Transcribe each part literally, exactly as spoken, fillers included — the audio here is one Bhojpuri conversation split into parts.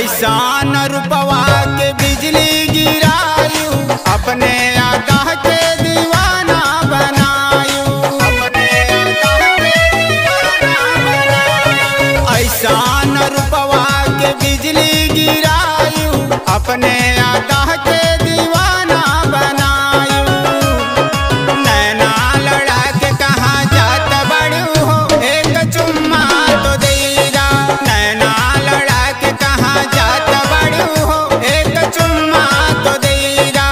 ऐसा न रूपवा के बिजली गिरायू अपने आगा के दीवाना बनायू अपने आगा के दीवाना बनायू। ऐसा न रूपवा के बिजली गिरायू अपने आगा के दीवाना बनायू। नैना लड़ा के कहाँ जात बड़ू हो एक चुम्मा तो देगा। नैना लड़ा के कहाँ जात बड़ू हो एक चुम्मा तो देगा।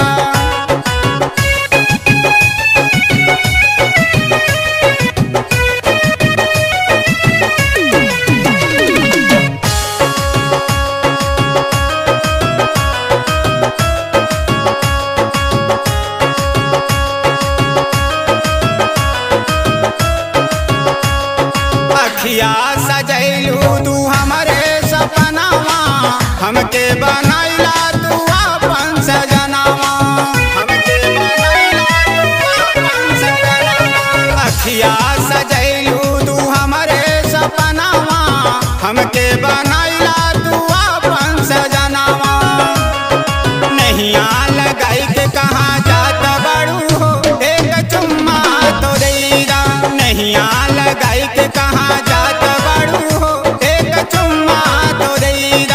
अखिया सजैलू तू हमरे सपनावा हमके बनैला तू अपन सजनावा हमके बनैला तू अपन सजनावा। अखिया सजैलू तू हमरे सपनावा हमके बनैला तू अपन सजनावा। नैया लगाई के कहाँ जात बड़ू हो एक चुम्मा तो देगा। नैया लगाई के कहाँ जात बड़ू हो एक चुम्मा तो देगा।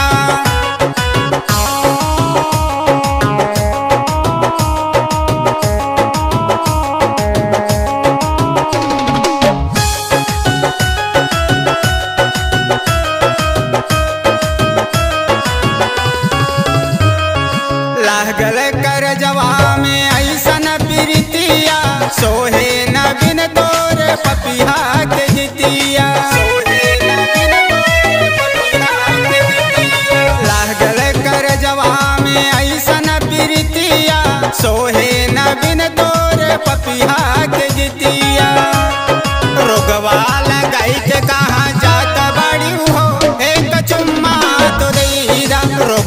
लागल कर जवा में ऐसन प्रीतिया सोहे न बिन तोर पपिहा के जितिया सोहे न बिन तोर पपिहा के जितिया। लागल कर जवा में ऐसन प्रीतिया सोहे न बिन तोर पपिहा के जितिया। रोगवा लगाई के कहाँ जात बड़ी हो एक चुम्मा तो देगा।